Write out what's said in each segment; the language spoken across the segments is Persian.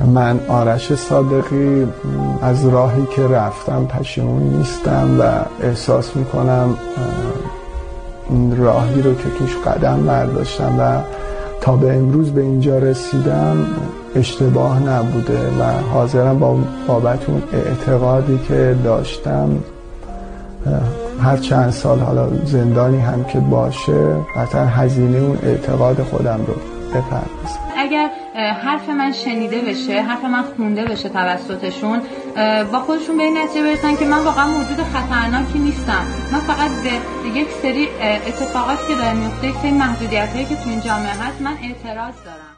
من آرش صادقی از راهی که رفتم پشیمون نیستم و احساس میکنم این راهی رو که توش قدم برداشتم و تا به امروز به اینجا رسیدم اشتباه نبوده و حاضرم بابت اون اعتقادی که داشتم هر چند سال حالا زندانی هم که باشه قطعا هزینه اون اعتقاد خودم رو بپردازم. اگر حرف من شنیده بشه، حرف من خونده بشه توسطشون، با خودشون به این نتیجه برسن که من واقعا موجود خطرناکی نیستم، من فقط به یک سری اتفاقاتی که داره میفته، یک سری محدودیتایی که تو این جامعه هست من اعتراض دارم.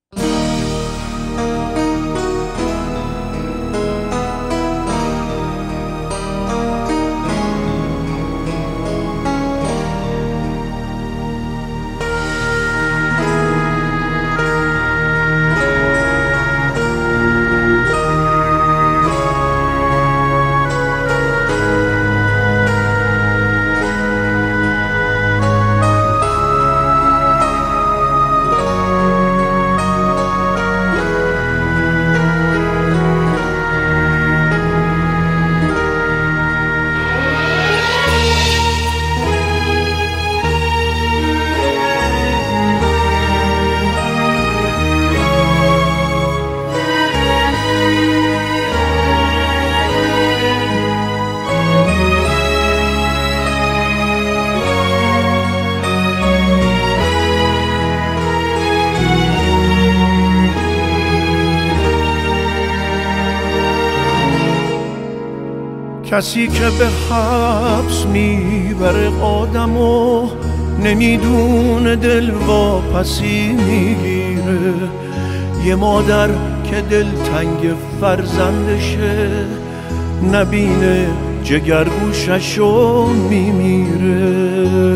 کسی که به حبس میبره آدمو نمیدونه دل واپسی میگیره. یه مادر که دلتنگ فرزندشه نبینه جگرگوششو میمیره.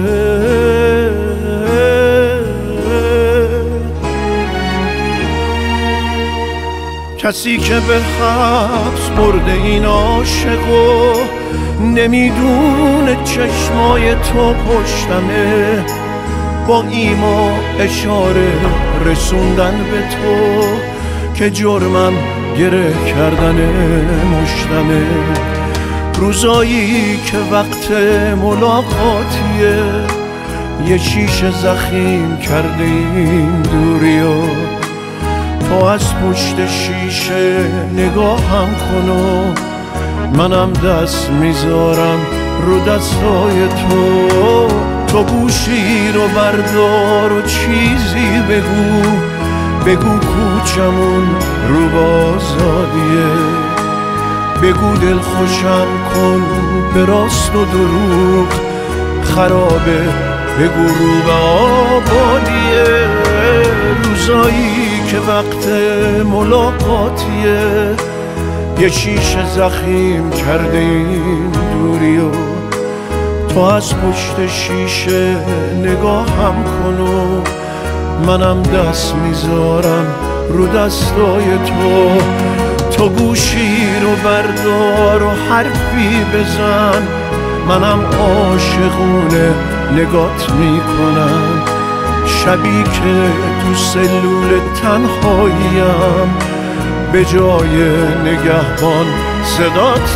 کسی که به حبس برده این عاشقو نمیدونه چشمای تو پشتمه، با ایما اشاره رسوندن به تو که جرمم گره کردن مشتمه. روزایی که وقت ملاقاتیه یه شیشه زخیم کرده این دوریو، تو از پشت شیشه نگاهم کن و منم دست میذارم رو دستای تو. تو گوشی رو بردار و چیزی بگو کوچمون رو بازادیه، بگو دل خوشم کن به راست و دروغ خرابه، بگو رو به آبادیه. روزایی که وقت ملاقاتیه یه شیشه زخیم کرده این دوریو، تو از پشت شیشه نگاهم کن و منم دست میذارم رو دستای تو. تو گوشی رو بردار و حرفی بزن، منم عاشقونه نگات میکنم. شبی که تو سلول تنهاییم به جای نگهبان صدات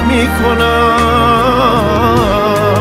میکنم.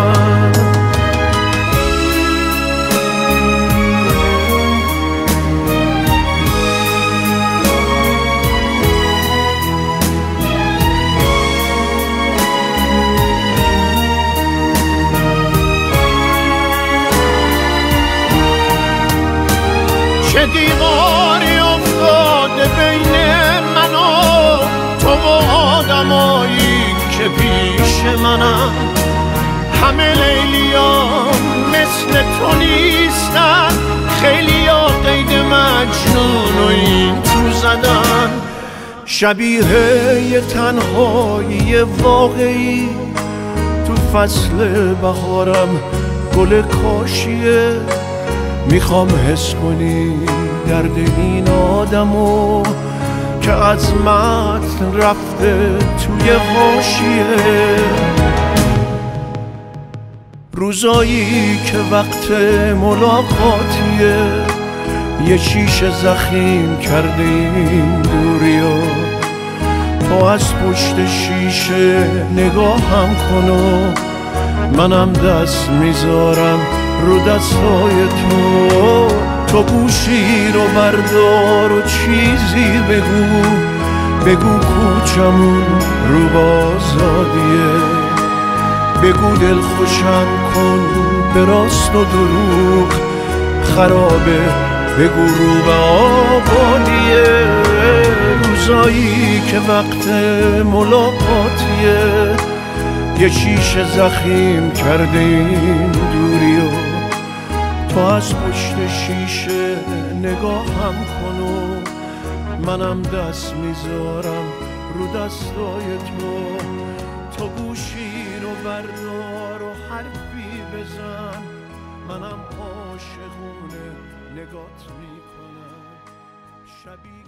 چه دیواری افتاده بین من و تو و آدمایی که پیش منم، همه لیلیان مثل تو نیستن، خیلی ها قید مجنون و این تو زدن. شبیه یه تنهایی واقعی تو فصل بهارم گل کاشیه، میخوام حس کنی درد این آدمو که از متن رفته توی حاشیه. روزایی که وقت ملاقاتیه یه شیشه زخیم کرده این دوریو، تو از پشت شیشه نگاهم کن و منم دست میذارم رو دستای تو گوشی رو بردار و چیزی بگو کوچمون رو بازادیه، بگو دل خوشم کن به راست و دروغ خرابه، بگو رو به آبادیه. روزایی که وقت ملاقاتیه یه شیشه زخیم کرده این دوری و تو از پشت شیشه نگاهم کن و منم دست میذارم رو دستای تو گوشی رو بردار و حرفی بزن، منم عاشقونه نگات میکنم شبیه